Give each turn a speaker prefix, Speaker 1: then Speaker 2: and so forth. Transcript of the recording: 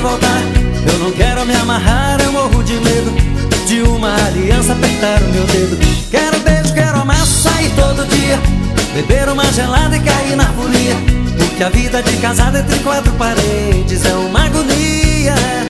Speaker 1: voltar. Eu não quero me amarrar, eu morro de medo de uma aliança apertar o meu dedo. Quero beijo, quero amar, sair todo dia, beber uma gelada e cair na folia, porque a vida de casado entre quatro paredes é uma